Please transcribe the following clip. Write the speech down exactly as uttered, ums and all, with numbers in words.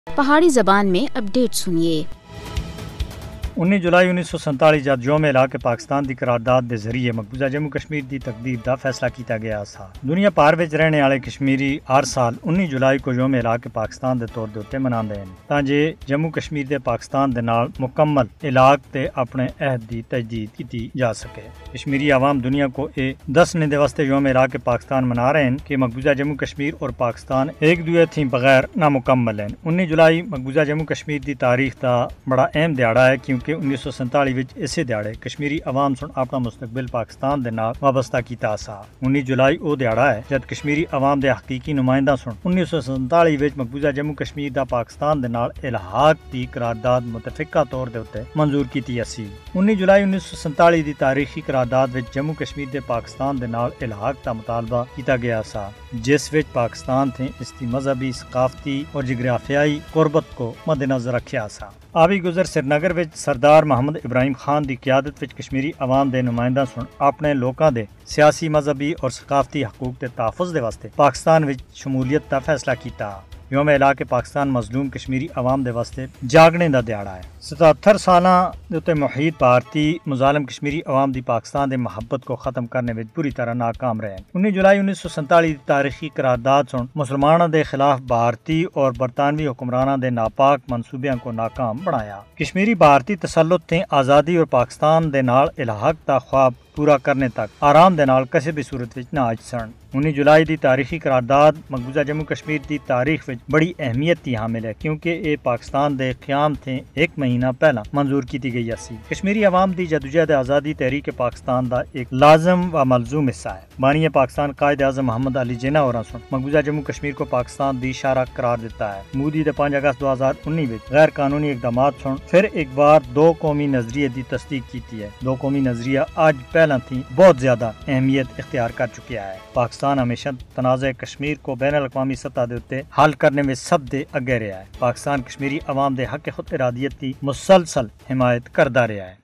پہاڑی زبان میں اپڈیٹ سنیے۔ انیس جولائی انیس سو سنتالیس جد یوم علاقے پاکستان دی قرارداد دے ذریعے مقبوضہ جموں کشمیر دی تقدیر دا فیصلہ کیتا گیا سا۔ دنیا پار وچ رہنے والے کشمیری ہر سال انیس جولائی کو یوم علاقے پاکستان دے طور دے اوتے مناندے ہیں تاں جے جموں کشمیر دے پاکستان دے نال مکمل علاقے تے اپنے عہد دی تجدید کیتی جا سکے۔ کشمیری عوام دنیا کو اے دسنے دے واسطے یوم علاقے پاکستان منا رہے ہیں کہ مقبوضہ جموں کشمیر اور پاکستان ایک دوے تھی بغیر نامکمل ہیں۔ انیس جولائی مقبوضہ جموں کشمیر دی تاریخ دا بڑا اہم دیہڑا ہے کیونکہ انیس سو سنتالی وچ اسے دیہڑے کشمیری عوام سن اپنا مستقبل پاکستان دے نال وابستہ کیتا سا۔ انیس جولائی او دیہڑا ہے جد کشمیری عوام دے حقیقی نمائندہ سن انیس سو سنتالی وچ مقبوضہ جموں کشمیر دا پاکستان دے نال الحاق دی قرارداد متفقہ طور دے اوتے منظور کیتی اسی۔ انیس جولائی انیس سو سنتالی دی تاریخی قرارداد وچ جموں کشمیر دے پاکستان دے نال الحاق دا مطالبہ کیتا گیا سا جس وچ پاکستان تھے اس کی مذہبی، ثقافتی اور جغرافیائی قربت کو مد نظر رکھیا سا۔ آبی گزر سری نگر وچ سردار محمد ابراہیم خان دی قیادت وچ کشمیری عوام دے نمائندہ سن اپنے لوکاں دے سیاسی، مذہبی اور ثقافتی حقوق دے تحفظ دے واسطے پاکستان وچ شمولیت دا فیصلہ کیتا۔ یوم علاقے پاکستان مظلوم کشمیری عوام دے واسطے جاگنے دا دیہڑا ہے۔ ستہتر سالاں دے اوتے محیط بھارتی مظالم کشمیری عوام دی پاکستان دے محبت کو ختم کرنے وچ پوری طرح ناکام رہے۔ انیس جولائی انیس سو سنتالی دی تاریخی قرارداد سن مسلمانوں دے خلاف بھارتی اور برطانوی حکمرانوں دے ناپاک منصوبیاں کو ناکام بنایا۔ کشمیری بھارتی تسلط تے آزادی اور پاکستان دے نال الحاق دا خواب پورا کرنے تک آرام دے نال کسی بھی صورت وچ نہ آج سن۔ انیس جولائی دی تاریخی قرارداد مقبوضہ جموں کشمیر دی تاریخ وچ بڑی اہمیت دی حامل ہے کیونکہ اے پاکستان دے قیام تھے ایک مہینہ پہلا منظور کیتی گئی اسی۔ کشمیری عوام دی جدوجہد آزادی تحریک پاکستان دا ایک لازم و ملزوم حصہ ہے۔ بانی پاکستان قائد-اعظم محمد علی جناح اور سن مقبوضہ جموں کشمیر کو پاکستان دی شارہ قرار دیتا ہے۔ مودی دے پانچ اگست دو ہزار انیس وچ غیر قانونی اقدامات سن پھر ایک بار دو قومی نظریے دی تصدیق کیتی ہے۔ دو قومی نظریہ آج پہلا تھی بہت زیادہ اہمیت اختیار کر چکیا ہے۔ پاکستان ہمیشہ تنازع کشمیر کو بین الاقوامی سطح دے اوتے حل کرنے میں سب دے اگے رہا ہے۔ پاکستان کشمیری عوام دے حق خود ارادیت کی مسلسل حمایت کردا رہا ہے۔